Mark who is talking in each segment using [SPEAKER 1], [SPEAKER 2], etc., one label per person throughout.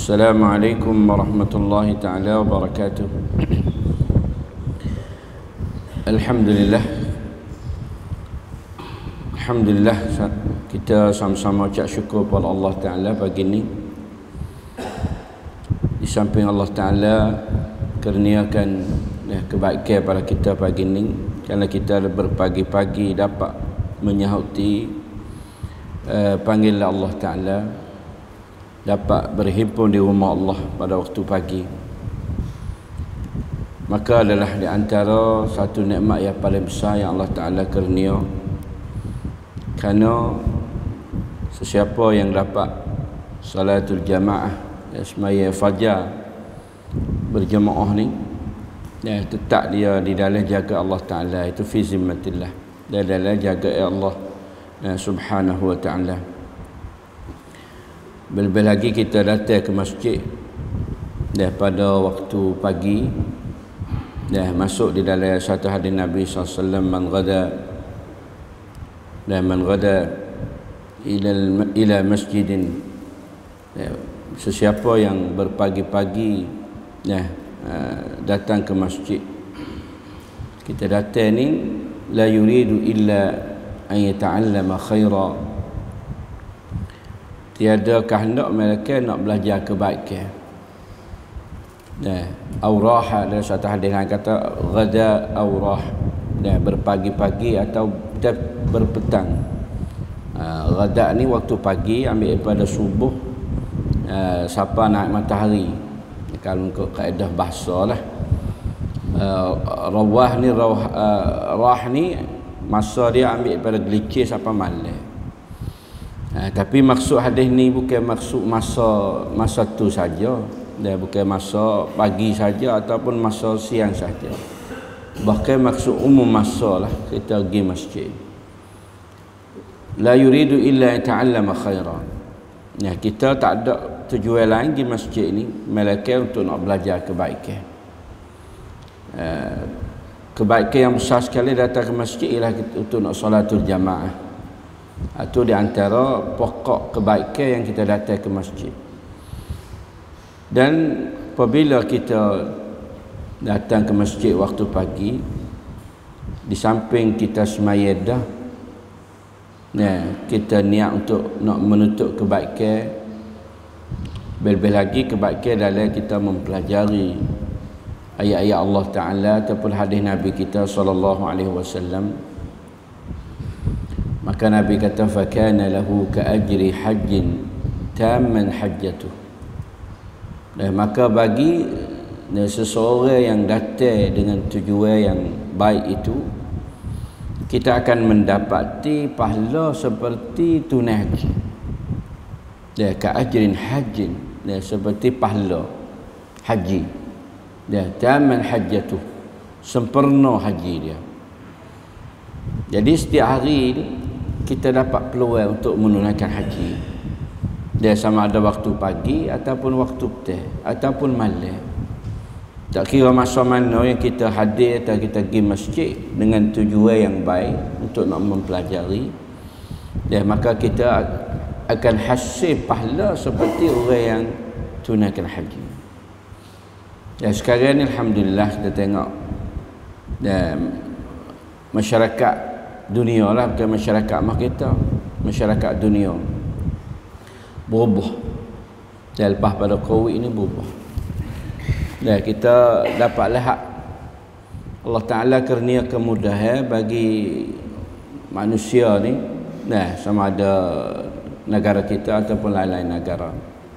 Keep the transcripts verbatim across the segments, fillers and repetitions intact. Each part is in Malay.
[SPEAKER 1] Assalamualaikum warahmatullahi ta'ala wabarakatuh. Alhamdulillah Alhamdulillah kita sama-sama ucap syukur kepada Allah Ta'ala pagi ini. Di samping Allah Ta'ala kurniakan ya, kebaikan pada kita pagi ini, kerana kita berpagi-pagi dapat menyahuti uh, panggilan Allah Ta'ala, dapat berhimpun di rumah Allah pada waktu pagi, maka adalah di antara satu nikmat yang paling besar yang Allah Ta'ala kurnia. Kerana sesiapa yang dapat salatul jamaah, ya, semaya fajar berjemaah ni, ya, tetap dia di dalam jaga Allah Ta'ala, itu fi zimmatillah, dia dalam jaga Allah ya, subhanahu wa ta'ala. Lebih lagi kita datang ke masjid daripada waktu pagi, dah masuk di dalam satu hadis Nabi sallallahu alaihi wasallam, man ghada dan man ghada ila ila masjidin, ya, sesiapa yang berpagi-pagi ya, datang ke masjid. Kita datang ni la yuridu illa an yata'allama khaira, tiada kehendak mereka nak belajar kebaikan. Nah, auraha dalam satu hadis yang kata ghada aurah, nah, berpagi-pagi atau berpetang. Uh, ghada ni waktu pagi, ambil daripada subuh uh, sampai naik matahari. Kalau untuk kaedah bahasa lah. Uh, rawah ni rawah, uh, rah ni masa dia ambil daripada gelicir sampai malam. Ha, tapi maksud hadis ni bukan maksud masa masa tu saja, dia bukan masa pagi saja ataupun masa siang saja, bahkan maksud umum masa lah kita pergi masjid. La yuridu illa ta'allama khairan, ya, kita tak ada tujuan lain di masjid ni melainkan untuk nak belajar kebaikan. Uh, kebaikan yang besar sekali datang ke masjid ialah untuk nak salatul jamaah. Itu di antara pokok kebaikan yang kita datang ke masjid. Dan apabila kita datang ke masjid waktu pagi, di samping kita semaya dah, ya, kita niat untuk nak menuntut kebaikan, lebih lagi kebaikan dalam kita mempelajari ayat-ayat Allah Ta'ala ataupun hadis Nabi kita sallallahu alaihi wasallam. Maka Nabi kata fakana lahu ka ajri hajjin tamman hajjatuh, dan maka bagi dan seseorang yang datang dengan tujuan yang baik itu, kita akan mendapati pahala seperti tunai haji. Dia ka ajrin hajjin, dia seperti pahala haji. Dia tamman hajjatuh, sempurna haji dia. Jadi setiap hari kita dapat peluang untuk menunaikan haji. Dia sama ada waktu pagi ataupun waktu petang ataupun malam. Tak kira masa mana yang kita hadir atau kita pergi masjid dengan tujuan yang baik untuk nak mempelajari, dan maka kita akan hasil pahala seperti orang yang tunaikan haji. Dan sekarang ni alhamdulillah kita tengok dan masyarakat dunia lah, bukan masyarakat mah kita, masyarakat dunia berubah. Dan lepas pada Covid ni berubah. Dan kita dapat lihat Allah Ta'ala kurnia kemudahan bagi manusia ni, nah, sama ada negara kita ataupun lain-lain negara.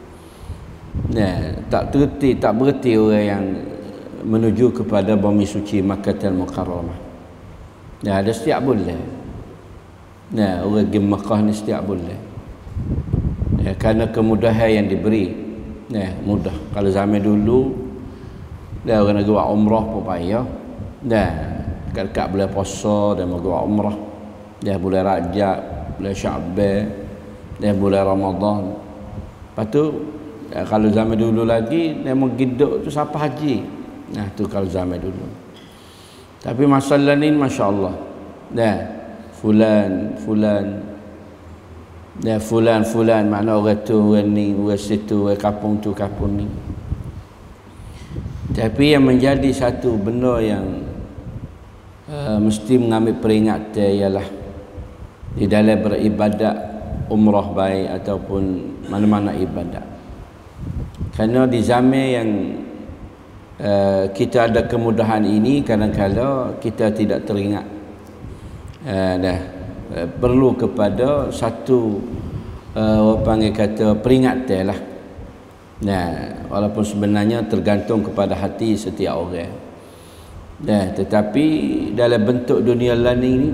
[SPEAKER 1] Nah, tak terti, tak berhenti orang yang menuju kepada bumi suci Makkahul Mukarramah. Ya, ada setiap bulan. Nah, orang pergi Mekah ni setiap bulan. Ya, kerana kemudahan yang diberi. Nah, mudah. Kalau zaman dulu, dah orang nak buat umrah pun payah. Dah, dekat-dekat bulan puasa dia mau buat umrah. Dah bulan Rajab, bulan Syaban, dah bulan Ramadan. Lepas tu, ya, kalau zaman dulu lagi, dia mau giduk tu siapa haji. Nah, tu kalau zaman dulu. Tapi masalah ni Masya Allah, dah fulan fulan Dan fulan-fulan makna orang tu, orang ni, orang situ, orang kampung tu, kampung ni. Tapi yang menjadi satu benda yang uh, mesti mengambil peringatan ialah di dalam beribadat umrah baik ataupun mana-mana ibadat. Kerana di zaman yang uh, kita ada kemudahan ini, kadang-kadang kita tidak teringat uh, dah uh, perlu kepada satu uh, orang panggil kata peringatan lah. Nah, walaupun sebenarnya tergantung kepada hati setiap orang. Nah, tetapi dalam bentuk dunia lain ini,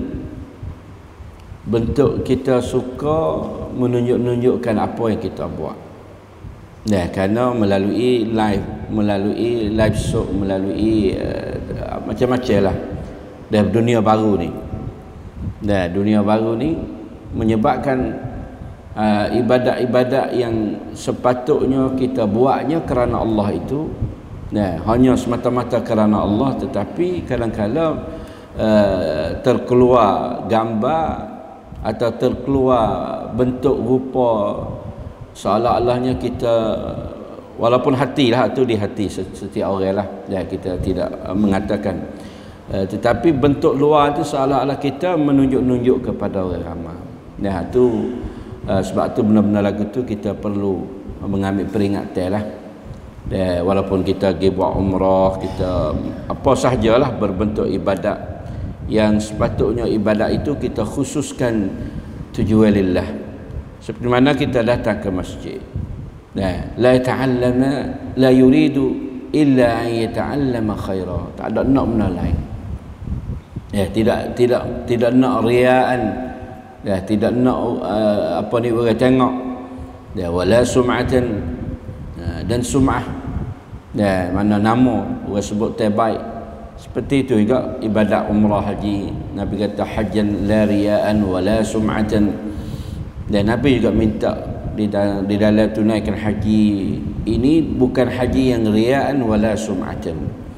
[SPEAKER 1] bentuk kita suka menunjuk-nunjukkan apa yang kita buat. Nah, kerana melalui live, melalui live show, melalui uh, macam-macam lah dalam dunia baru ni. Nah, dunia baru ni menyebabkan Uh, ibadat-ibadat yang sepatutnya kita buatnya kerana Allah itu, nah, hanya semata-mata kerana Allah, tetapi kadang-kadang uh, terkeluar gambar atau terkeluar bentuk rupa seolah-olahnya kita, walaupun hatilah itu di hati setiap orang lah, ya, kita tidak uh, mengatakan uh, tetapi bentuk luar itu seolah-olah kita menunjuk-nunjuk kepada orang ramai. Nah, itu Uh, sebab tu benar-benar lagu tu kita perlu mengambil peringatan lah. Dan walaupun kita pergi buat umrah, kita apa sahajalah berbentuk ibadat yang sepatutnya ibadat itu kita khususkan tujuan lillah. Seperti mana kita datang ke masjid, nah, la ta'allama la yuridu illa an yata'allama khaira. Tak ada nak benda lain. Ya, tidak tidak tidak nak riaan. Ya, tidak nak uh, apa ni orang tengok. Ya, wala sum'atan, uh, dan sum'ah. Ya, mana nama orang sebut terbaik. Seperti itu juga ibadat umrah haji. Nabi kata hajjan la riya'an wala sum'atan. Dan Nabi juga minta di dalam, di dalam tunaikan haji ini bukan haji yang riya'an wala sum'atan.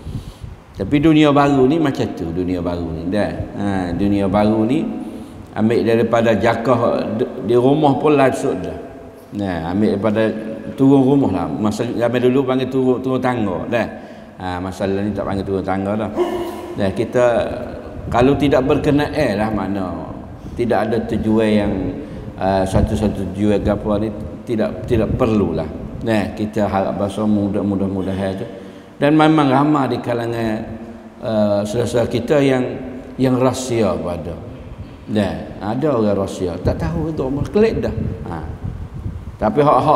[SPEAKER 1] Tapi dunia baru ni macam tu, dunia baru ni dah. Ha, dunia baru ni ambil daripada jakah di rumah pun live shoot dah. Nah, ambil daripada turun rumah lah. Masa zaman dulu panggil turun turun tangga dah. Ha, masalah ni tak panggil turun tangga dah. Nah, kita kalau tidak berkenaan lah, makna tidak ada tujuan yang uh, satu-satu tujuan gapo ni tidak tidak perlulah. Nah, kita harap bahasa mudah-mudahan tu. Dan memang ramai di kalangan uh, saudara kita yang yang rahsia pada. Dah, ada orang rahsia tak tahu untuk umrah kelik dah. Ha. Tapi hak-hak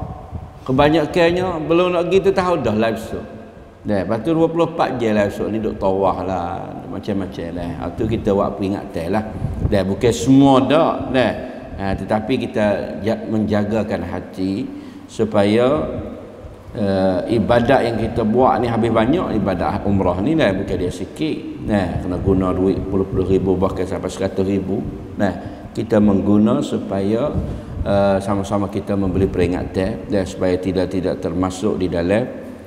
[SPEAKER 1] kebanyakannya belum nak gitu tahu dah live show. Dah, lepas tu dua puluh empat jam live show ni duk tawah lah, macam-macam lah. Ha, tu kita buat peringatan lah. Dah, bukan semua dah. Dah. Ha, tetapi kita menjagakan hati supaya uh, ibadat yang kita buat ni habis banyak. Ibadat umrah ni dah bukan dia sikit. Nah, kena guna duit puluh-puluh ribu bahkan sampai seratus ribu. Nah, kita mengguna supaya uh, sama-sama kita membeli peringatan dan supaya tidak tidak termasuk di dalam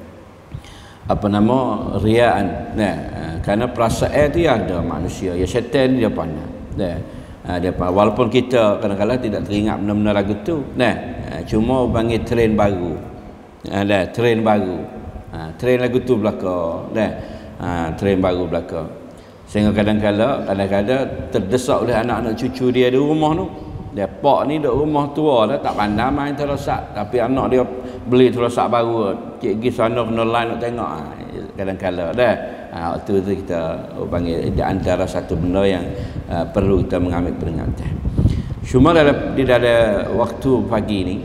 [SPEAKER 1] apa nama riaan. Nah, uh, kerana perasaan itu ya ada manusia, ya syaitan dia pandai. Nah, uh, dia pandai. Walaupun kita kadang-kadang tidak teringat benda-benda lagu tu. Nah, uh, cuma panggil trend baru. Ada uh, trend baru. Uh, trend lagu tu belakang. Nah, ha, trend baru belakang. Sehingga kadang-kadang kadang-kadang terdesak oleh anak-anak cucu dia di rumah tu. Dia pak ni duduk rumah tua dah, tak pandai main terosak, tapi anak dia beli terosak baru. Cik pergi sana kena line nak tengok. Ha, kadang-kadang dah. Ha, waktu tu kita oh, panggil di antara satu benda yang uh, perlu kita mengambil peringatan. Cuma dalam di dalam waktu pagi ni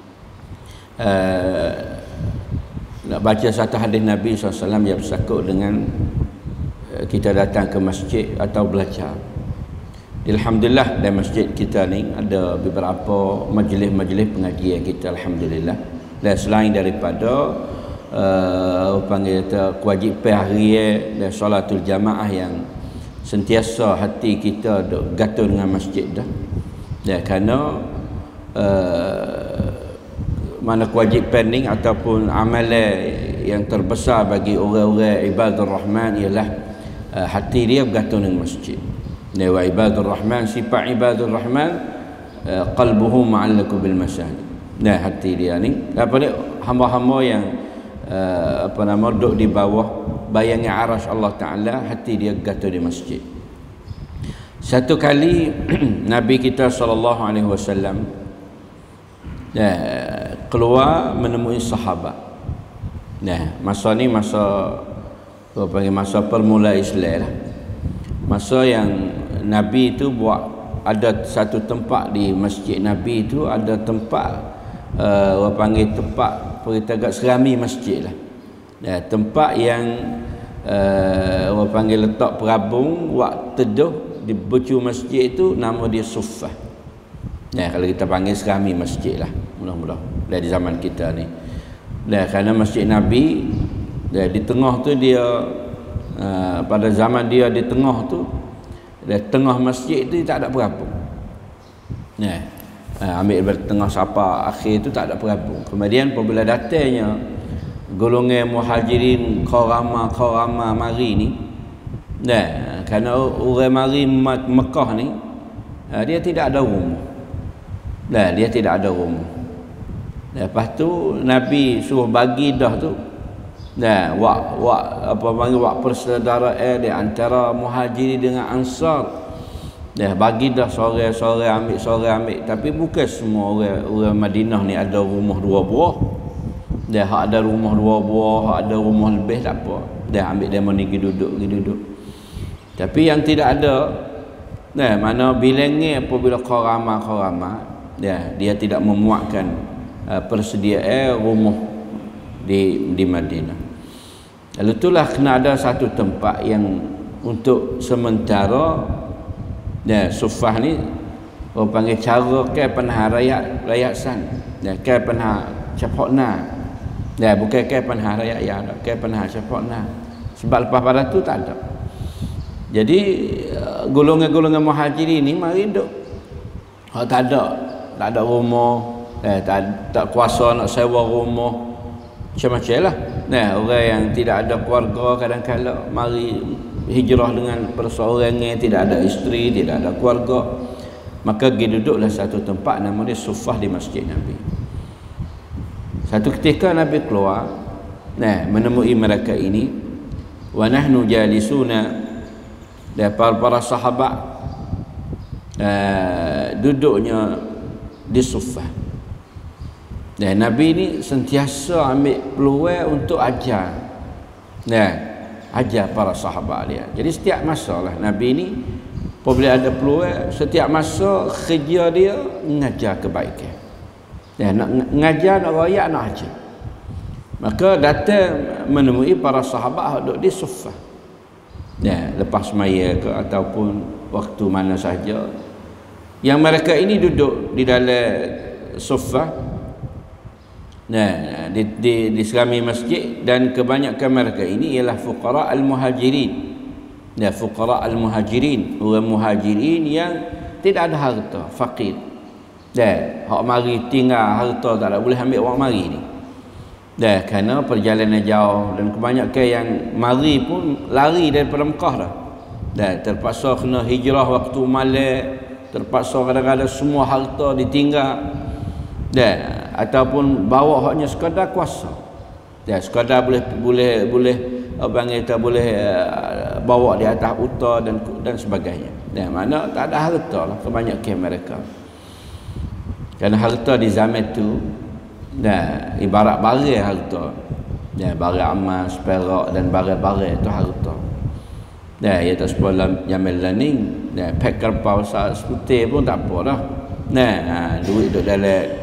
[SPEAKER 1] uh, nak baca satu hadis Nabi sallallahu alaihi wasallam yang bersangkut dengan kita datang ke masjid atau belajar. Alhamdulillah dalam masjid kita ni ada beberapa majlis-majlis pengajian kita, alhamdulillah. Dan selain daripada uh, panggil kata kewajipan harian dan solatul jamaah yang sentiasa hati kita duk gatul dengan masjid dah. Dan kerana uh, mana kewajipan ni ataupun amalan yang terbesar bagi orang-orang ibadur rahman ialah uh, hati dia bergantung dengan masjid. Wa ibadur rahman, sifat ibadur rahman uh, qalbuhu ma'allaku bil masajid. Nah, hati dia ni apa ni, hamba-hamba yang uh, apa nama duduk di bawah bayangi arasy Allah Taala, hati dia gatuh di masjid. Satu kali Nabi kita sallallahu alaihi wasallam uh, keluar menemui sahabat. Nah, masa ni masa apa panggil masa permula Islam lah. Masa yang Nabi itu buat ada satu tempat di masjid Nabi itu, ada tempat uh, apa panggil tempat peritagat serami masjid lah. Ya, tempat yang uh, apa panggil letak perabung buat teduh di becu masjid itu, nama dia suffah. Ya, kalau kita panggil serami masjid lah, mudah-mudahan dari zaman kita ni. Ya, kerana masjid Nabi ya, di tengah tu dia uh, pada zaman dia di tengah tu, di tengah masjid tu tak ada perabung. Ya, uh, ambil dari tengah sapa akhir tu tak ada perabung. Kemudian apabila datangnya golongan muhajirin qarama qarama mari ni, nah, kerana orang mari Mekah ni uh, dia tidak ada rumah. Nah, dia tidak ada rumah. Lepas tu Nabi suruh bagi dah tu. Nah, wak wak apa panggil wak persaudaraan di antara muhajirin dengan ansar. Dah bagi dah sore-sore ambil sore ambil, tapi bukan semua orang orang Madinah ni ada rumah dua buah. Dah hak ada rumah dua buah, hak ada rumah lebih tak apa. Dah ambil demo ni pergi duduk, pergi duduk. Tapi yang tidak ada, nah, mana bilangnya apabila qarama-qarama, dah dia tidak memuatkan uh, persediaan rumah di di Madinah. Lalu itulah kena ada satu tempat yang untuk sementara, ya, suffah ni orang panggil cara ke panah rakyat rakyat san, ya, ke panah capokna, ya, bukan ke panah rakyat ya, ke panah capokna. Sebab lepas pada tu tak ada. Jadi golongan-golongan muhajirin ni mari duk hak tak ada, tak ada rumah, eh, tak tak kuasa nak sewa rumah, macam-macam lah. Nah, orang yang tidak ada keluarga kadang-kadang mari hijrah dengan perseorangan, tidak ada isteri, tidak ada keluarga, maka pergi duduklah satu tempat nama dia suffah di masjid Nabi. Satu ketika Nabi keluar, nah, menemui mereka ini, wa nahnu jalisuna, dan para, para sahabat uh, duduknya di suffah. Dan Nabi ni sentiasa ambil peluang untuk ajar, nah, ajar para sahabat dia. Jadi setiap masa lah Nabi ni apabila ada peluang, setiap masa kerja dia mengajar kebaikan, ya, nak mengajar, nak rakyat, nak ajar. Maka datang menemui para sahabat duduk di suffah, ya, lepas semaya ke ataupun waktu mana saja yang mereka ini duduk di dalam suffah, nah, di, di, di serami masjid, dan kebanyakan mereka ini ialah fuqara al-muhajirin. Ya, fuqara al-muhajirin, orang muhajirin yang tidak ada harta, fakir. Dah, hak mari tinggal harta tak ada, boleh ambil orang mari ni. Dah, kerana perjalanan jauh, dan kebanyakan yang mari pun lari daripada Mekah dah. Dah, terpaksa kena hijrah waktu malam, terpaksa kadang-kadang semua harta ditinggal. Dah, ataupun bawa haknya sekadar kuasa. Ya, sekadar boleh boleh boleh abang kita boleh uh, bawa di atas unta dan dan sebagainya. Dan mana tak ada harta lah kebanyakan mereka. Kerana harta di zaman tu dah ibarat barang harta. Ya, barang emas, perak dan barang-barang itu harta. Dah, ya tak sebelah Jamil Learning, dah pack kerpau seputih pun tak apa dah. Nah, ha, duit duduk dalam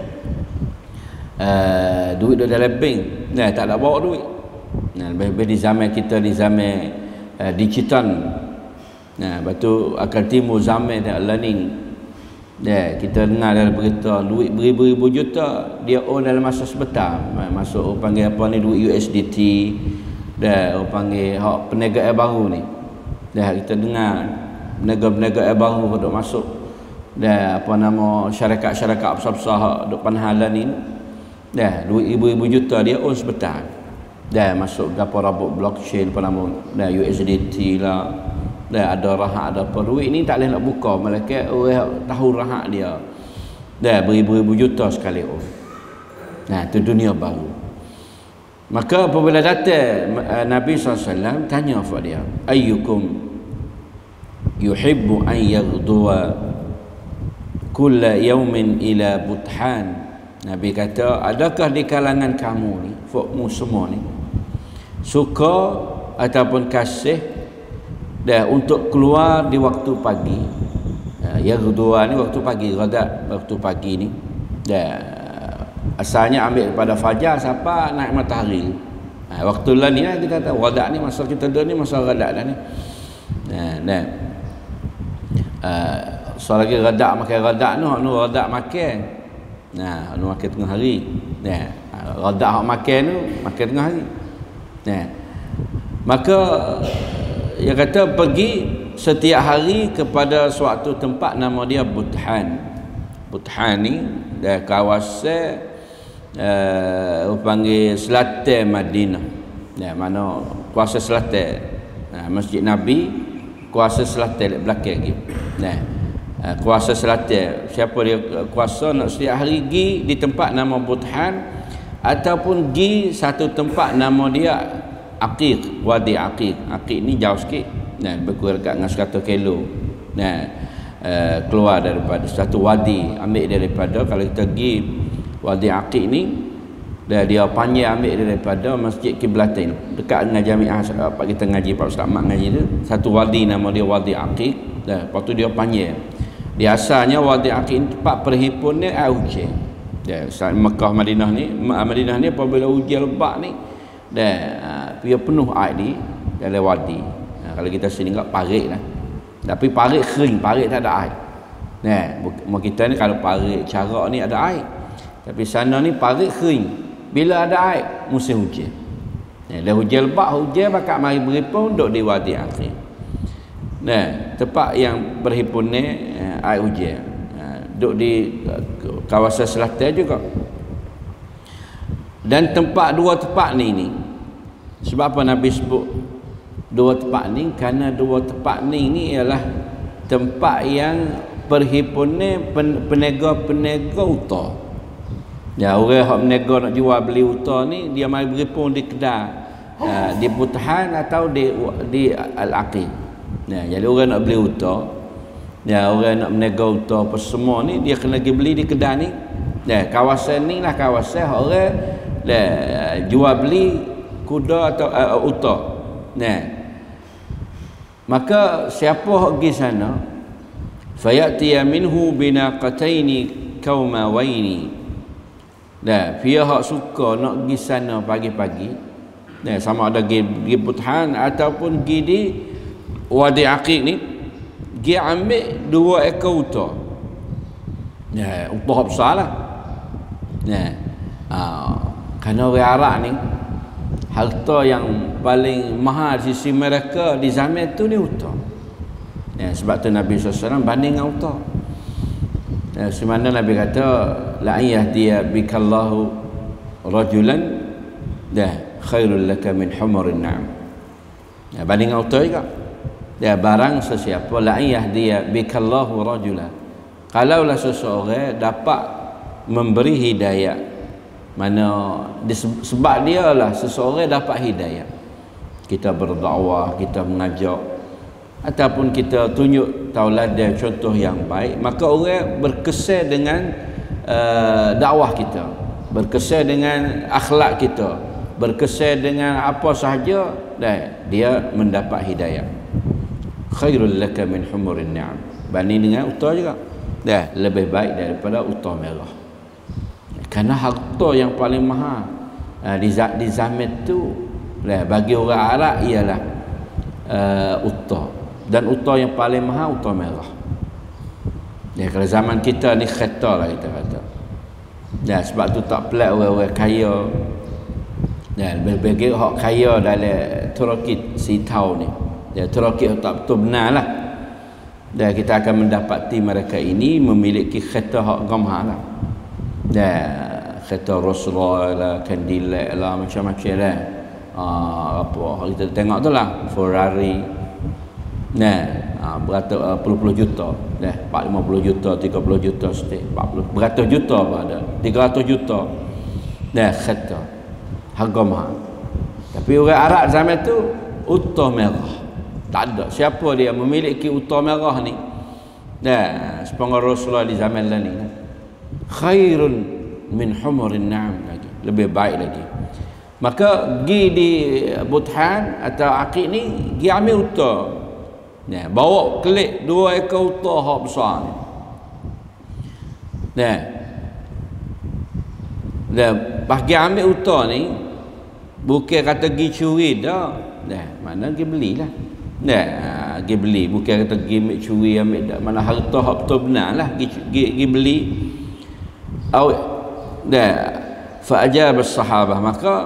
[SPEAKER 1] Uh, duit duduk dalam bank, nah, tak ada bawa duit. Nah, lebih-lebih di zaman kita, di zaman uh, digital, nah, lepas tu akan timbul zaman learning. Nah, kita dengar dalam berita duit beribu-ribu juta dia own dalam masa sebentar. Masuk orang panggil apa ni, duit U S D T, dah orang panggil hak perniagaan baru ni. Dah kita dengar perniagaan baru duk masuk, dah apa nama syarikat-syarikat besar-besar duk panhalan ni. Dah, duit ribu-ribu juta dia own sebentar. Dah masuk gapo rabuk blockchain apa nama, dah U S D T lah. Dah ada rahak, ada apa, duit ni tak boleh nak buka, malaikat orang tahu rahak dia. dah beribu-ribu juta sekali orang. Nah, itu dunia baru. Maka apabila datang Nabi sallallahu alaihi wasallam tanya kepada dia, ayyukum yuhibbu an yaghduwa kulla yawmin ila Buthan. Nabi kata, adakah di kalangan kamu ni, fokmu semua ni, suka ataupun kasih dah untuk keluar di waktu pagi? Ya, yaghduwa ni waktu pagi, ghadat waktu pagi ni. Dah asalnya ambil daripada fajar siapa naik matahari. Ha, waktu lah ni lah kita kata ghadat ni, masa kita duduk ni masa ghadat dah ni. Nah, nah. Uh, so lagi ghadat makan ghadat tu, nu ghadat makan. Nah, nu makan tengah hari. Nah, ghadat hak makan tu makan tengah hari. Nah. Maka dia kata pergi setiap hari kepada suatu tempat nama dia Buthan. Buthan ni dah kawasan uh, panggil selatan Madinah. Nah, mana kuasa selatan. Nah, Masjid Nabi kuasa selatan belakang lagi. Nah, uh, kuasa selatan. Siapa dia kuasa nak setiap hari pergi di tempat nama Buthan ataupun pergi satu tempat nama dia Aqiq, Wadi Aqiq. Aqiq ni jauh sikit. Nah, berkurang dekat dengan seratus kilo. Nah, uh, keluar daripada satu wadi, ambil daripada kalau kita pergi Wadi Aqiq ni, dah dia panjang ambil daripada Masjid Kiblatain dekat dengan Jamiah apa kita ngaji Pak Ustaz Mak ngaji tu, satu wadi nama dia Wadi Aqiq. Dah, lepas tu dia panjang. Dia asalnya Wadi Aqiq ni tempat perhimpunan air hujan. Dah, Mekah Madinah ni, Madinah ni apabila hujan lebat ni, dah uh, dia penuh air di dalam wadi. Nah, kalau kita sini enggak parit lah. Tapi parit kering, parit tak ada air. Nah, mau kita ni kalau parit carak ni ada air. Tapi sana ni parit kering. Bila ada air, musim hujan. Nah, dah hujan lebat, hujan bakal mari berhimpun duduk di Wadi Aqiq. Nah, tempat yang berhimpunnya uh, air hujan. Uh, duduk di uh, kawasan selatan juga. Dan tempat dua tempat ni ni sebab apa Nabi sebut dua tempat ni? Kerana dua tempat ni ni ialah tempat yang perhimpunan pen, peniaga-peniaga utah. Ya, orang yang peniaga nak jual beli utah ni dia mari berhimpun di kedai uh, di Buthan atau di di Al-Aqiq. Nah, jadi orang nak beli utah, ya, orang nak meniaga utah apa semua ni dia kena pergi beli di kedai ni. Ya, kawasan ni lah kawasan orang lah jual beli kuda atau uh, utah. Nah, maka siapa hok pergi sana, fayatiya minhu binaqataini kaumawaini. Dah, dia hok suka nak pergi sana pagi-pagi. Nah, sama ada pergi pergi Buthan ataupun pergi di Wadi Aqiq ni, dia ambil dua ekor utah. Nah, utah besar lah. Nah, uh, kerana orang Arab ni harta yang paling mahal di sisi mereka di zaman tu ni utah. Ya, sebab tu Nabi sallallahu alaihi wasallam banding dengan utah. Ya, semana Nabi kata la yahdiya bikallahu rajulan dah khairul laka min humurin na'am. Ya, banding dengan utah juga. Ya, barang sesiapa la yahdiya bikallahu rajulan. Kalaulah seseorang dapat memberi hidayah, mana sebab dia lah seseorang dapat hidayah, kita berdakwah, kita mengajak ataupun kita tunjuk tauladan contoh yang baik, maka orang berkesan dengan uh, dakwah kita, berkesan dengan akhlak kita, berkesan dengan apa sahaja, dan dia mendapat hidayah. Khairul laka min humurin ni'am, banding dengan unta juga, dah lebih baik daripada unta merah. Kerana harta yang paling mahal uh, di, di zaman tu lah, bagi orang Arab ialah uh, unta, dan unta yang paling mahal unta merah. Ya, kalau zaman kita ni kereta lah kita kata. Ya, sebab tu tak pelik orang-orang kaya. Ya, bagi orang kaya dalam Turki sitau ni. Ya, Turki tak betul benar lah. Dan kita akan mendapati mereka ini memiliki kereta hak gamah lah. Dan kereta Rasulullah lah, Cadillac lah, macam-macam lah. Uh, apa kita tengok tu lah, Ferrari. Nah, ha, beratus uh, puluh-puluh juta. Dah, empat puluh lima puluh juta, tiga puluh juta setiap, empat puluh beratus juta apa ada. tiga ratus juta. Dah, kata harga mahal. Tapi orang Arab zaman tu unta merah. Tak ada siapa dia memiliki unta merah ni. Dah, sepengaruh Rasulullah di zaman lain ni. Khairun min humurin na'am lagi. Lebih baik lagi. Maka pergi di Buthan atau Aqiq ni, pergi ambil unta. Nah, bawa kelik dua ekor unta hak besar ni. Nah. Dah, pergi ambil unta ni bukan kata pergi curi dah. Nah, mana pergi belilah. Nah, pergi beli, bukan kata pergi ambil curi ambil dah. Mana harta hak betul benar lah pergi pergi beli. Au dah fa ajab as-sahabah, maka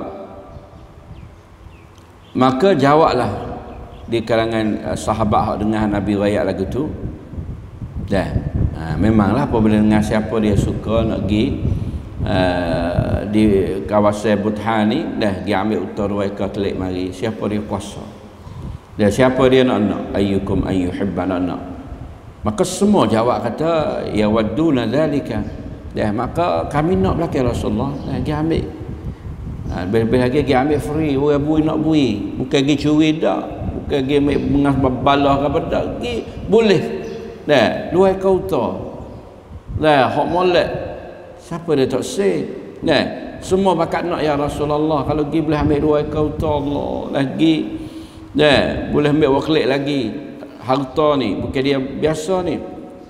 [SPEAKER 1] maka jawablah di kalangan uh, sahabat hak dengar Nabi riwayat lagu tu. Dah, ha, memanglah apabila dengar siapa dia suka nak pergi uh, di kawasan Buthan ni, dah pergi ambil unta dua ekor telik mari. Siapa dia kuasa? Dan siapa dia nak nak? Ayyukum ayyuhibba nak nak. Maka semua jawab kata ya wadduna zalika. Dah, maka kami nak belakang Rasulullah. Dah, pergi ambil. Ha, lebih-lebih lagi pergi ambil free. Orang bui nak bui. Bukan pergi curi dah. Bukan pergi ambil mengas balah ke apa dah. Pergi boleh. Dah, dua ekor unta. Dah, hak molek. Siapa dia tak say? Dah, semua bakat nak ya Rasulullah. Kalau pergi boleh ambil dua ekor unta Allah. Lagi. Dah, boleh ambil waklik lagi. Harta ni. Bukan dia biasa ni.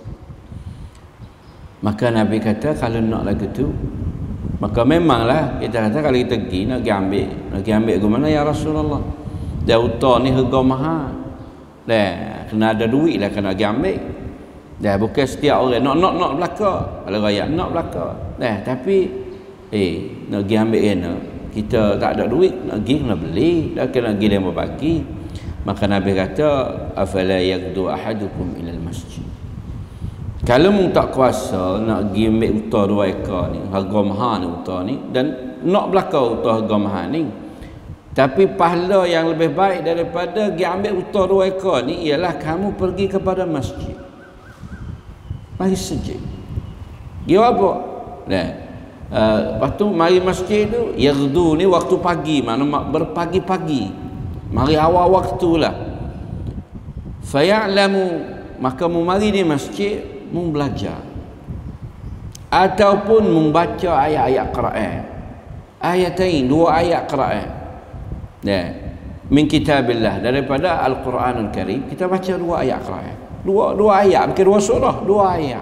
[SPEAKER 1] Maka Nabi kata kalau nak lagu tu, maka memanglah kita kata kalau kita pergi nak pergi ambil, nak pergi ambil ke mana ya Rasulullah? Dah unta ni harga mahal. Dah kena ada duit lah kena pergi ambil. Dah bukan setiap orang nak nak nak belaka. Kalau raya nak belaka. Dah tapi eh nak pergi ambil kena. Kita tak ada duit nak pergi kena beli, dah kena pergi dia mau bagi. Maka Nabi kata afala yaqdu ahadukum ila al-masjid. Kalau mu tak kuasa nak pergi ambil unta dua ekor ni, harga mahal ni unta ni, dan nak belaka unta harga mahal ni, tapi pahala yang lebih baik daripada pergi ambil unta dua ekor ni ialah kamu pergi kepada masjid. Mari masjid. Dia apa? Nah, uh, lepas tu mari masjid tu yaghdu ni waktu pagi, mana berpagi-pagi, mari awal waktulah. Faya'lamu, maka mu mari di masjid mu belajar ataupun membaca ayat-ayat Quran, ayatain dua ayat Quran, dah min kitabillah, daripada Al-Quranul Karim. Kita baca dua ayat Quran, dua dua ayat, bukan dua surah, dua ayat.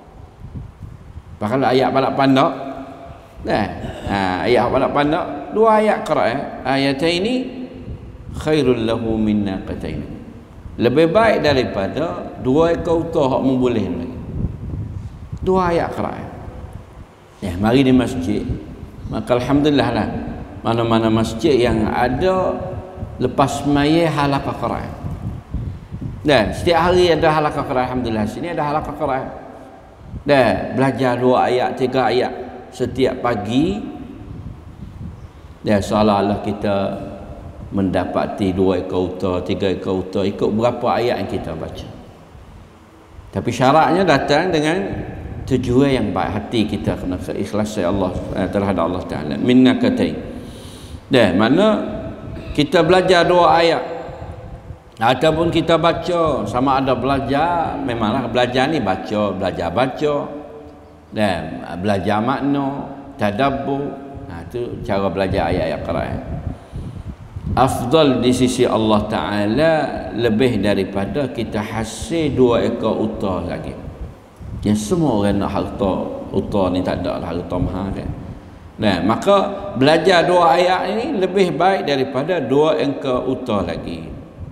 [SPEAKER 1] Kalau ayat balak pandak, dah ha, ayat balak pandak, dua ayat Quran, ayataini khairul lahu min naqatain, lebih baik daripada dua ekor unta hak memboleh lagi. Dua ayat Quran. Ya, mari di masjid. Maka alhamdulillah lah, mana-mana masjid yang ada lepas semaya halaqah Quran. Dan setiap hari ada halaqah Quran, alhamdulillah. Sini ada halaqah Quran. Dan belajar dua ayat, tiga ayat setiap pagi. Dan seolah-olah kita mendapati dua ekor unta, tiga ekor unta, ikut berapa ayat yang kita baca. Tapi syaratnya datang dengan tujuan yang baik, hati kita kena ikhlas Allah terhadap Allah Taala. Minna katain. Dah, mana kita belajar dua ayat ataupun kita baca, sama ada belajar, memanglah belajar ni baca, belajar baca, dan belajar makna, tadabbur. Nah, tu cara belajar ayat-ayat Quran. Afdal di sisi Allah Ta'ala lebih daripada kita hasil dua ekor unta lagi. Yang semua orang nak harta unta ni tak ada lah, harta mahal kan. Nah, maka belajar dua ayat ini lebih baik daripada dua ekor unta lagi.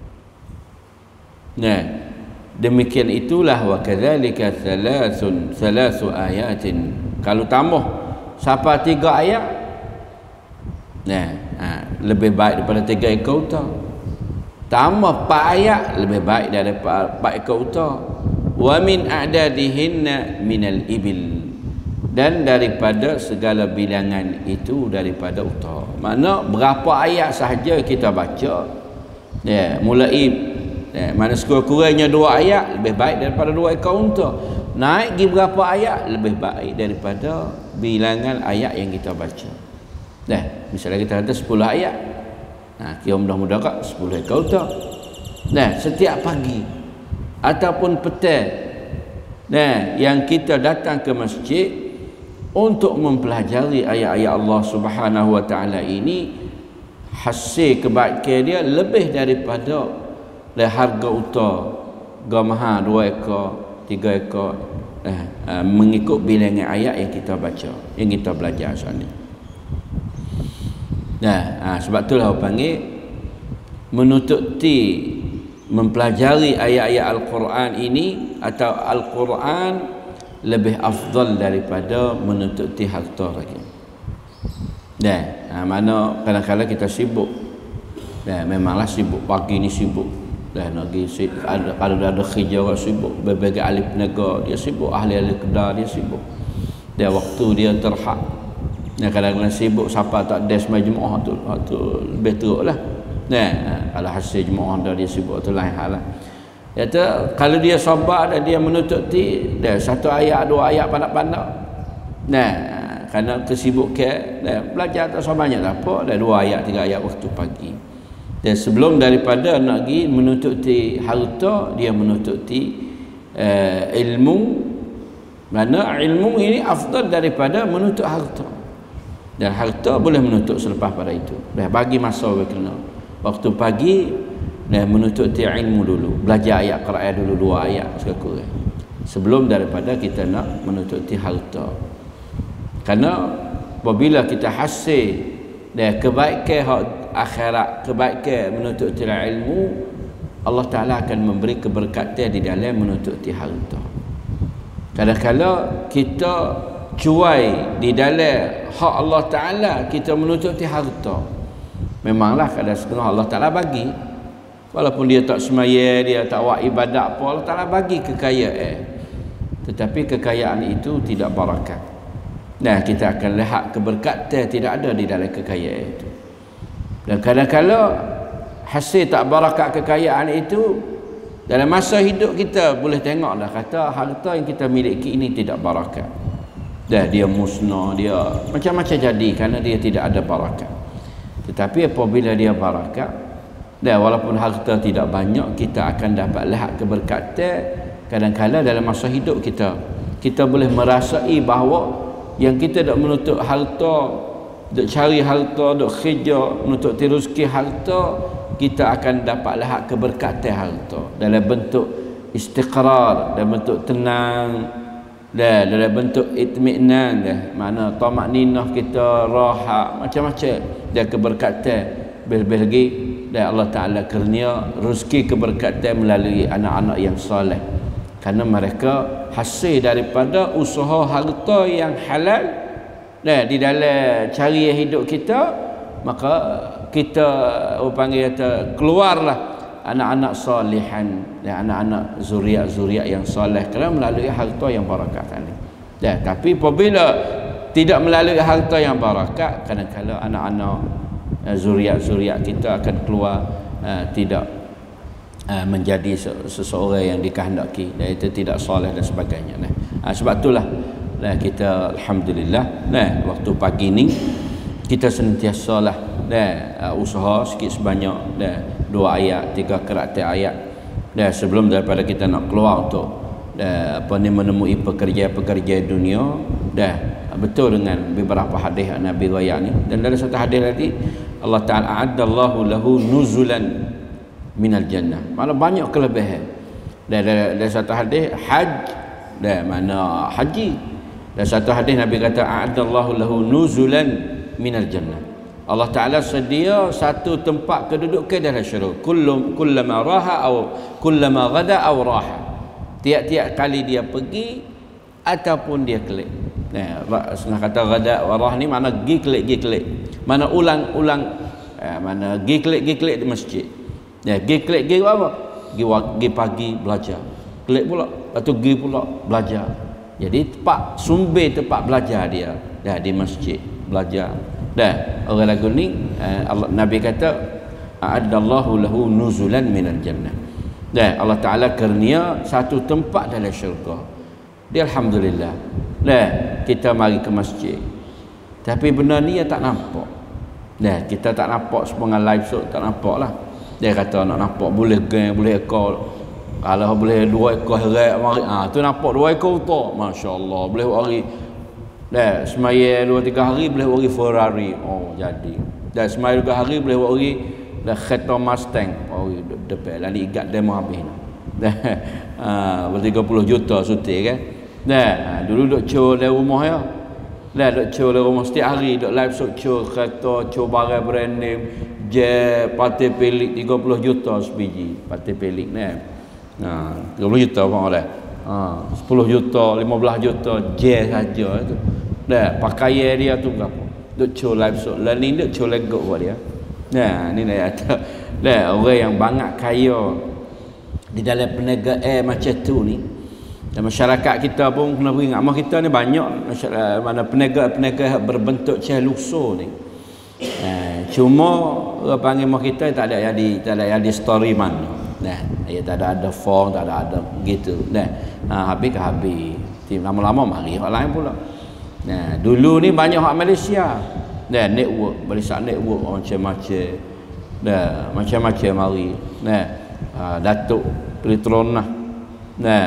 [SPEAKER 1] Nah, demikian itulah wa kadzalika thalathun thalathu ayatin. Kalau tambah sampai tiga ayat, nah, ha, lebih baik daripada tiga ekor unta. Tambah empat ayat lebih baik daripada empat ekor unta. Wa min a'dadihinna minal ibil, dan daripada segala bilangan itu daripada unta. Makna berapa ayat sahaja kita baca, ya, mulai Eh, mana sekurang-kurangnya dua ayat lebih baik daripada dua ekor unta. Naik pergi berapa ayat lebih baik daripada bilangan ayat yang kita baca. Dah, misalnya kita kata sepuluh ayat. Nah, kira mudah-mudah kat sepuluh ekor unta. Nah, setiap pagi ataupun petang, nah, yang kita datang ke masjid untuk mempelajari ayat-ayat Allah Subhanahu wa taala ini, hasil kebaikan dia lebih daripada le harga unta gamaha dua ekor, tiga ekor, eh, uh, mengikut bilangan ayat yang kita baca, yang kita belajar soal ni. Nah, ha, sebab itulah orang panggil menuntut ti mempelajari ayat-ayat Al-Quran ini atau Al-Quran lebih afdal daripada menuntut ti harta lagi. Dah, ha, mana kadang-kadang kita sibuk. Dah, memanglah sibuk, pagi ni sibuk. Dah lagi ada kalau ada kerja orang sibuk, berbagai ahli peniaga dia sibuk, ahli-ahli kedai dia sibuk. Dia waktu dia terhad. Nah, kadang-kadang sibuk siapa tak des majmuah tu, tu lebih teruklah. Nah, kalau hasil jemaah dah dia sibuk tu lain hal lah. Kata kalau dia sabar dan dia menuntut ti, dah satu ayat dua ayat pandai-pandai. Nah, kerana tersibuk ke, dah belajar tak so banyak tak apa, dah dua ayat tiga ayat waktu pagi. Dan sebelum daripada nak pergi menuntut harta, dia menuntut uh, ilmu. Mana ilmu ini afdal daripada menuntut harta. Dan harta boleh menuntut selepas pada itu. Dah bagi masa kena. Waktu pagi dah menuntut ilmu dulu. Belajar ayat Quran dulu dua ayat sekurang. Sebelum daripada kita nak menuntut harta. Karena apabila kita hasil dan kebaikan akhirat, kebaikan menuntut ilmu, Allah Ta'ala akan memberi keberkatan di dalam menuntut harta. Kadang-kadang kita cuai di dalam hak Allah Ta'ala, kita menuntut harta. Memanglah kadang-kadang Allah Ta'ala bagi, walaupun dia tak semaya, dia tak buat ibadat apa, Allah Ta'ala bagi kekayaan, tetapi kekayaan itu tidak barakat. Nah, kita akan lihat keberkatan tidak ada di dalam kekayaan itu. Dan kadang-kadang hasil tak barakat kekayaan itu dalam masa hidup kita boleh tengok dah, kata harta yang kita miliki ini tidak barakat. Dah dia musnah, dia macam-macam jadi kerana dia tidak ada barakat. Tetapi apabila dia barakat, dah walaupun harta tidak banyak, kita akan dapat lihat keberkatan. Kadang-kadang dalam masa hidup kita, kita boleh merasai bahawa yang kita dak menuntut harta, dak cari harta, dak kerja menuntut rezeki harta, kita akan dapat lihat keberkatan harta dalam bentuk istiqrar, dalam bentuk tenang, dah dalam bentuk itminan, dah mana tamakninah kita, rahat, macam-macam dan keberkatan. Lebih-lebih lagi dan Allah Ta'ala kurnia rezeki keberkatan melalui anak-anak yang soleh, kerana mereka hasil daripada usaha harta yang halal nah, di dalam cari hidup kita. Maka kita orang panggil kata keluarlah anak-anak salihan dan anak-anak zuriat-zuriat yang soleh kerana melalui harta yang barakat tadi. Dan tapi apabila tidak melalui harta yang barakat, kadang-kadang anak-anak zuriat-zuriat kita akan keluar uh, tidak uh, menjadi seseorang yang dikehendaki, dan itu tidak soleh dan sebagainya. Nah, uh, sebab itulah nah, kita alhamdulillah nah waktu pagi ni kita sentiasa lah nah, uh, usaha sikit sebanyak nah, dua ayat, tiga keratan ayat nah, sebelum daripada kita nak keluar untuk nah, apa ni menemui pekerja-pekerja dunia. Dah betul dengan beberapa hadis Nabi riwayat ni, dan dalam satu hadis tadi Allah Ta'ala a'addallahu lahu nuzulan minal jannah, mana banyak kelebihan. Dan dalam satu hadis haj, dan mana haji. Dan satu hadis Nabi kata a'addallahu lahu nuzulan minal jannah, Allah Ta'ala sedia satu tempat kedudukan dalam syurga. Kullu kullama raha atau kullama ghada aw raha, tiap-tiap kali dia pergi ataupun dia kelik. Nah, setengah kata ghada warah ni mana gi kelik gi kelik, mana ulang-ulang eh, mana gi kelik gi kelik di masjid. Ya, gi kelik gi apa? Gi gi pagi belajar. Kelik pula, lepas tu gi pula belajar. Jadi tempat sumber tempat belajar dia dah di masjid belajar. Dah orang lagu ni eh, Allah, Nabi kata a'addallahu lahu nuzulan minal jannah. Dah Allah Taala kurnia satu tempat dalam syurga. Dia alhamdulillah. Dah kita mari ke masjid. Tapi benda ni tak nampak. Dah kita tak nampak sepengal live show tak nampak lah. Dia kata nak nampak boleh gang, boleh ekor. Kalau boleh dua ekor herat mari. Ah tu nampak dua ekor utak. Masya-Allah, boleh hari. Dah semaya dua tiga hari boleh hari Ferrari. Oh jadi. Dah semaya dua hari boleh hari dah kereta Mustang. Oh depan lah ni ikat demo habis. Dah ah tiga puluh juta suti kan. Dah dulu duk cur dari rumah ya. Dah duk cur dari rumah setiap hari duk live show cur kereta, cur barang brand name, je partai pelik tiga puluh juta sebiji. Partai pelik ni. Nah, tiga puluh juta apa dah. Ha, sepuluh juta, lima belas juta je saja tu. Dah pakaian dia tu berapa? Duk cur live show. Lah ni duk cur legok buat dia. Nah, ni dah ada. Dah orang yang banyak kaya di dalam perniagaan air macam tu ni. Dan masyarakat kita pun kena beringat, mak kita ni banyak masyarakat mana perniagaan-perniagaan berbentuk cah luso ni. Eh, cuma orang panggil mak kita tak ada yang di tak ada yang di story mana. Nah, dia tak ada ada form, tak ada ada gitu. Nah, ha, habis ke habis. Lama-lama mari orang lain pula. Nah, dulu ni banyak orang Malaysia. Nah, network, barisan network macam-macam. Nah, macam-macam mari. Nah, uh, Datuk Petronah. Nah,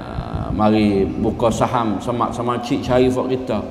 [SPEAKER 1] mari buka saham sama-sama cik cari buat kita.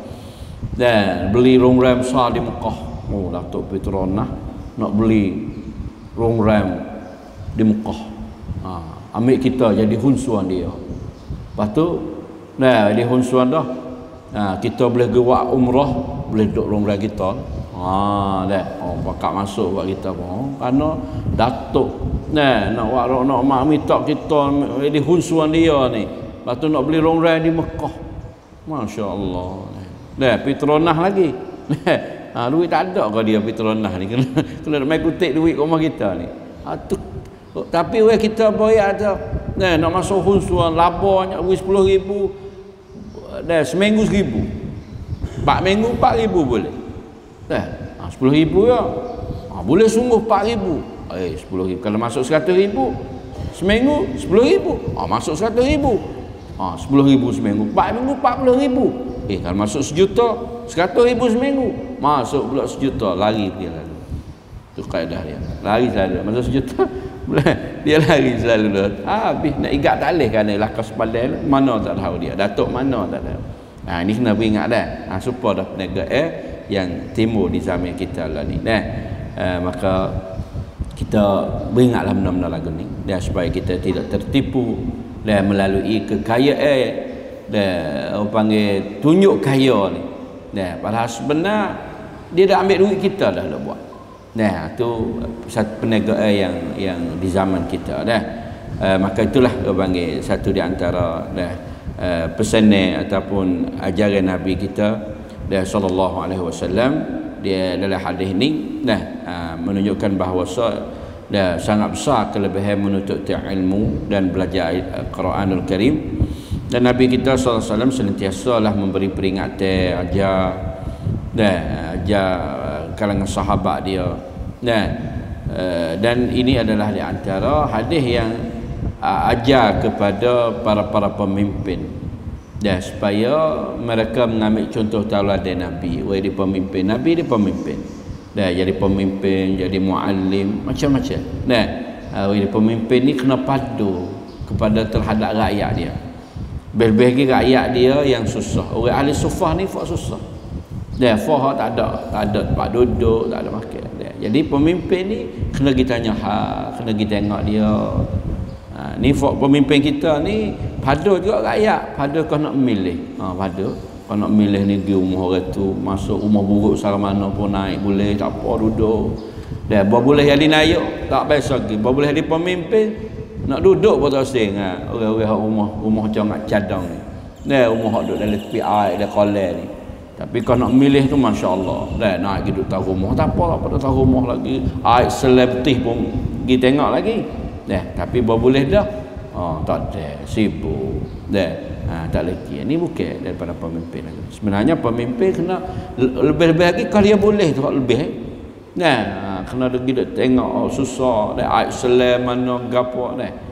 [SPEAKER 1] Dan beli rongram besar di Mekah. Oh, Datuk Petronah nak beli rongram di Mekah. Ha, ambil kita jadi hunsuan dia. Lepas tu, nah, di hunsuan dah. Nah, kita boleh gewak umrah, boleh duduk rongram kita. Ha, dah. Oh, pakak masuk buat kita pun. Oh, kerana Datuk nah, nak buat nak mak minta kita di hunsuan dia ni. Lepas tu nak beli rongram di Mekah. Masya-Allah. Dah Petronah lagi. Ha, duit tak ada ke dia Petronah ni. Kena kena mai kutip duit kat rumah kita ni. Ha, tu, tapi we kita bayar ada. Nah, nak masuk hunsuan labanya sepuluh ribu. Dah seminggu seribu. Empat minggu empat ribu boleh. Dah, ha, sepuluh ribu ya. Ha, boleh sungguh empat ribu. Eh, sepuluh ribu. Kalau masuk seratus ribu seminggu sepuluh ribu. Ha, masuk seratus ribu. Ha, sepuluh ribu seminggu. Empat minggu empat puluh ribu. Eh, kalau masuk sejuta seratus ribu seminggu. Masuk pula sejuta, lari dia lalu. Tu kaedah dia. Lari selalu. Masuk sejuta, dia lari selalu. Habis nak ikat tak boleh kerana lakas padel mana tak tahu dia. Datuk mana tak tahu. Ha, ini kena beringat dah. Ha, supaya dah penegak eh yang timur di zaman kita lah ni. Nah, uh, maka kita beringatlah benda-benda lagu ni. Dan supaya kita tidak tertipu dan melalui kekayaan dan orang panggil tunjuk kaya ni. Nah, padahal sebenar dia dah ambil duit kita dah lah buat. Nah, tu satu perniagaan yang yang di zaman kita dah. Uh, maka itulah orang panggil satu di antara dah uh, pesanan ataupun ajaran Nabi kita dah sallallahu alaihi wasallam dia dalam hadis ni dah uh, menunjukkan bahawa dah sangat besar kelebihan menuntut ilmu dan belajar Al-Quranul Karim. Dan Nabi kita sallallahu alaihi wasallam senantiasalah memberi peringatan, ajar dan ajar kalangan sahabat dia. Dan dan ini adalah di antara hadis yang ajar kepada para-para pemimpin. Dan supaya mereka mengambil contoh tauladan Nabi. Wahai di pemimpin, Nabi di pemimpin. Dan jadi pemimpin, jadi muallim, macam-macam. Dan wahai di pemimpin ni kena padu kepada terhadap rakyat dia. Lebih-lebih rakyat dia yang susah. Orang ahli sufah ni fak susah. Dia fak tak ada, tak ada tempat duduk, tak ada makan. Dia. Jadi pemimpin ni kena kita tanya hal, kena kita tengok dia. Ha, ni fak pemimpin kita ni pada juga rakyat, pada kau nak memilih. Ha, pada kau nak milih ni pergi rumah orang tu, masuk rumah buruk sara mana pun naik boleh, tak apa duduk. Dia boleh jadi naik, tak biasa lagi. Boleh jadi pemimpin nak duduk pun tak sing ha. Orang-orang rumah rumah macam nak cadang ni. Dah rumah hak duduk dalam tepi air dan kolam ni. Tapi kau nak milih tu masya-Allah. Dah nak pergi duduk tahu rumah tak apa, tak apa tahu rumah lagi. Air selebtih pun pergi tengok lagi. Dah, tapi boleh dah. Oh, tak ada, sibuk. Dah, ha, tak lagi. Ini bukan daripada pemimpin lagi. Sebenarnya pemimpin kena lebih-lebih lagi kalau dia boleh tu lebih. Eh? Nah, ha, kena pergi duk tengok oh, susah dah air selam mana gapo dah.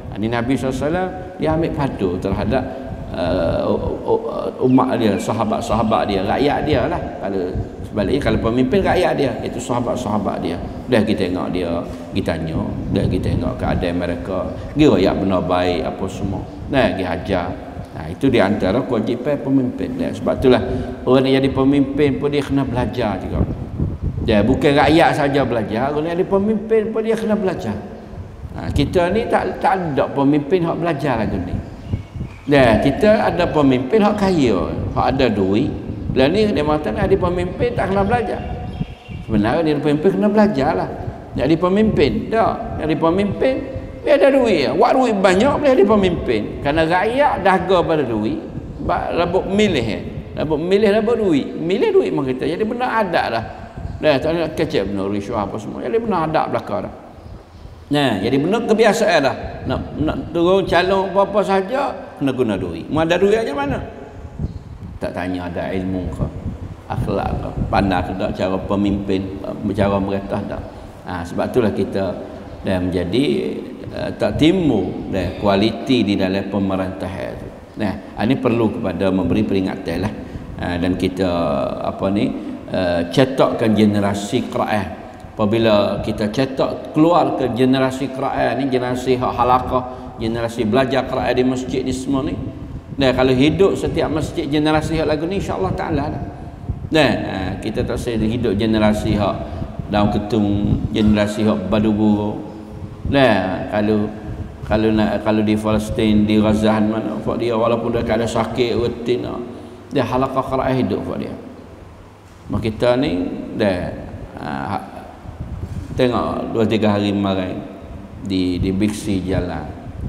[SPEAKER 1] Ini Nabi sallallahu alaihi wasallam dia ambil padu terhadap uh, umat dia, sahabat-sahabat dia, rakyat dia lah. Kalau sebaliknya kalau pemimpin rakyat dia, itu sahabat-sahabat dia. Dah kita tengok dia, kita tanya, dah kita tengok keadaan mereka, dia rakyat benar baik apa semua. Nah, dia ajar. Nah, itu di antara kewajipan pemimpin. Nah, sebab itulah orang yang jadi pemimpin pun dia kena belajar juga. Dia bukan rakyat saja belajar, orang yang jadi pemimpin pun dia kena belajar. Nah, kita ni tak tak ada pemimpin hak belajar lagu ni. Nah, kita ada pemimpin hak kaya, hak ada duit. Lah ni dia mengatakan ada pemimpin tak kena belajar. Sebenarnya dia pemimpin kena belajar lah. Jadi pemimpin, tak. Jadi pemimpin dia ada duit. Wak duit banyak boleh jadi pemimpin. Kerana rakyat dahaga pada duit. Labuk milih eh. Labuk milih labuk duit. Milih duit memang kita. Jadi benar adab lah. Dah tak nak kecek benar risau apa semua. Jadi benar adab belakang dah. Nah, jadi benar kebiasaan dah. Nak nak turun calon apa-apa saja kena guna duit. Mau ada duit aja mana? Tak tanya ada ilmu ke, akhlak ke, pandai ke tak, cara pemimpin, cara mereka tak. Ha, sebab itulah kita dah menjadi uh, tak timbul dah kualiti di dalam pemerintahan itu. Nah, ini perlu kepada memberi peringatan lah. Ha, dan kita apa ni uh, cetakkan generasi Quran. Apabila kita cetak keluar ke generasi Quran ni, generasi hak halaqah, generasi belajar Quran di masjid ni semua ni. Nah, kalau hidup setiap masjid generasi hak lagu ni, insya-Allah taala dah. Nah, kita tak saya hidup generasi hak daun ketung, generasi hak badu. Nah, kalau kalau nak kalau di Palestin, di Gaza mana fak dia walaupun dia ada sakit rutin, dia halaqah Quran hidup fak dia. Mak kita ni dah ha, tengok dua tiga hari kemarin di di Biksi jalan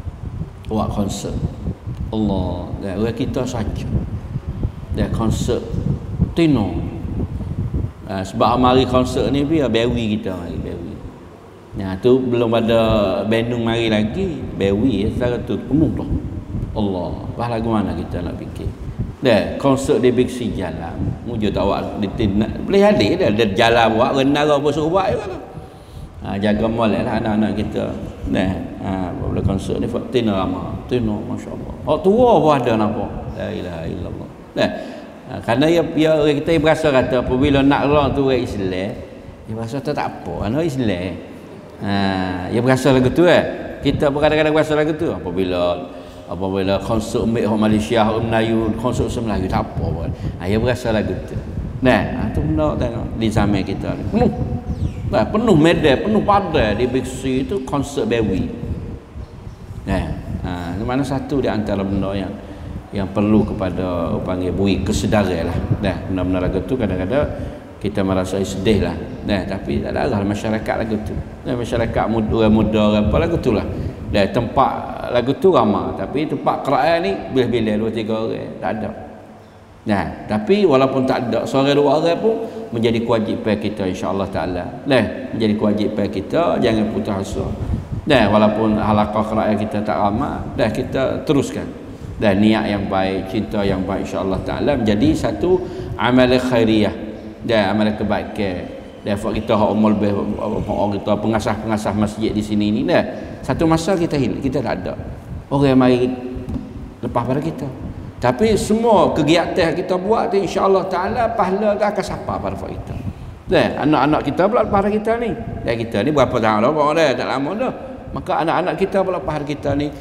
[SPEAKER 1] buat konsert. Allah, dah orang kita saja. Dah konsert Tino. Ha, sebab mari konsert ni biar bewi kita mari bewi. Nah, tu belum ada Bandung mari lagi, bewi secara tu penuh dah. Allah, bah lagu mana kita nak fikir. Dah konsert di Biksi jalan. Mujud awak di boleh ada dah ada jalan buat renara apa suruh buat juga lah. Ha, jaga molek lah anak-anak kita. Nah, ha, bila konsert ni Fatina ramah. Tino, masya-Allah. Oh tua pun ada nampak. La ilaha illallah. Nah, ha, kerana ya dia orang kita berasa kata apabila nak orang tu orang Islam, dia berasa tak apa, anak Islam. Ha, dia berasa lagu tu eh. Kita kadang-kadang berasa lagu tu apabila apabila konsert mek Malaysia, Melayu, konsert Melayu tak apa pun. Ha, dia berasa lagu tu. Nah, ha, tu benda tengok di zaman kita ni. Penuh. Nah, penuh medan, penuh padai di Biksi itu konsert bewi. Nah, ha, mana satu di antara benda yang yang perlu kepada panggil bui kesedaran lah. Nah, benar-benar lagu tu kadang-kadang kita merasa sedih lah. Nah, tapi tak ada lah masyarakat lagu tu. Nah, masyarakat muda, muda apa lagu tu lah. Nah, tempat lagu tu ramai, tapi tempat Quran ni bila-bila dua tiga orang tak ada. Nah, tapi walaupun tak ada seorang dua orang pun menjadi kewajipan kita insya-Allah taala. Nah, menjadi kewajipan kita jangan putus asa. Nah, walaupun halaqah Quran kita tak ramai, dah kita teruskan. Dan niat yang baik, cinta yang baik insya-Allah taala menjadi satu amal khairiyah dan amal kebaikan. Dan buat kita hak umur lebih orang kita pengasah-pengasah masjid di sini ni dah. Satu masa kita hilang, kita tak ada. Orang yang mari lepas pada kita. Tapi semua kegiatan kita buat tu insya-Allah taala pahala tu akan sampai pada kita. Dan anak-anak kita pula pada kita ni. Dan kita ni berapa tahun dah, berapa dah, tak lama dah. Maka anak-anak kita pula pada kita ni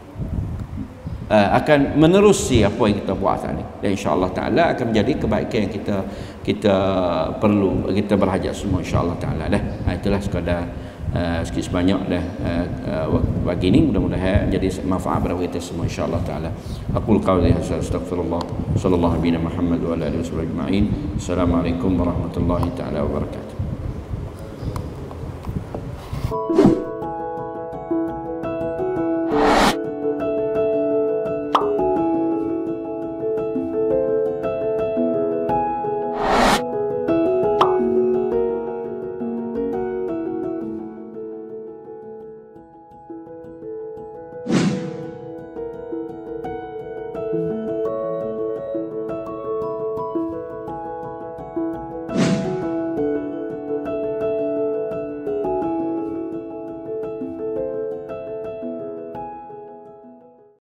[SPEAKER 1] uh, akan menerusi apa yang kita buat tadi. Dan insya-Allah taala akan menjadi kebaikan yang kita kita perlu, kita berhajat semua insya-Allah taala dah. Ha, itulah sekadar Uh, sikit sebanyak dah uh, uh, bagi ni, mudah-mudahan jadi manfaat pada kita semua insya-Allah taala. Aqul qawli hadza astaghfirullah sallallahu alaihi Muhammad wa ala alihi wasallam ajma'in. Assalamualaikum warahmatullahi taala wabarakatuh.